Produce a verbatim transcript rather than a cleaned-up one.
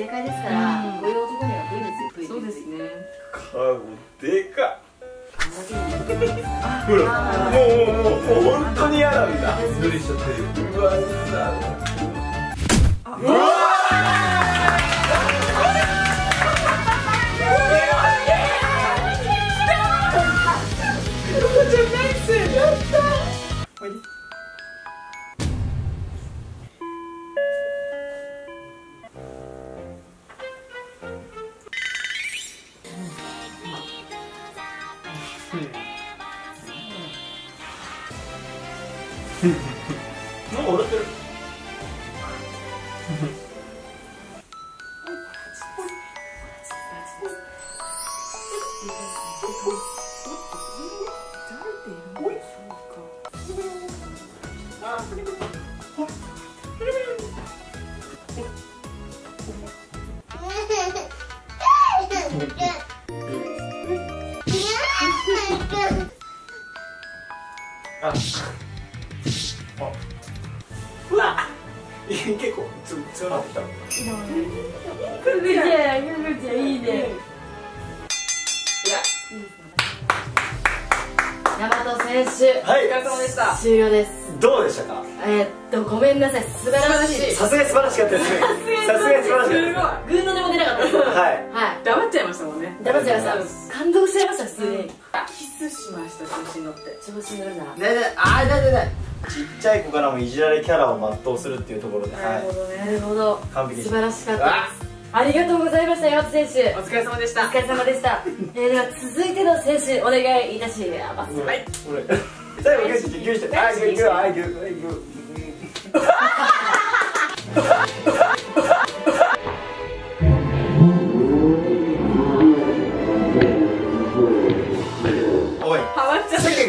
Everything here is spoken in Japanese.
正解ですから、こういう男には不意ですよ。 そうですね。 顔でかっ。 あほら、もうもうもう本当に嫌なんだ。 無理しちゃってる。 うわ、うわ。うわ。なんか笑ってる。あ、あ、うわ、結構つ強なってきた。 ググちゃん、ググちゃんいいね。いや、大和選手、 はい、 お疲れ様でした。 終了です。 どうでしたか。 えっと、ごめんなさい、素晴らしい。 さすがに素晴らしかったですね。さすがに素晴らしかったです。 グーの音も出なかったです。 はい。 はい。 黙っちゃいましたもんね。 黙っちゃいました。感動しちゃいました、普通に。 キスしました、調子に乗って。 調子に乗るな。 ねね、あー、だだだ。ちっちゃい子からもいじられキャラを全うするっていうところで、 なるほどね。 なるほど。 完璧で素した。 晴らしかったです。ありがとうございました、大和選手。 お疲れ様でした。 お疲れ様でした。えー、では続いての選手お願いいたします。 はい。最後ギュッてギュッて、あ、ギュッギュッ、あ、ギュッギュッギュッ。おい、 ハマっちゃったけ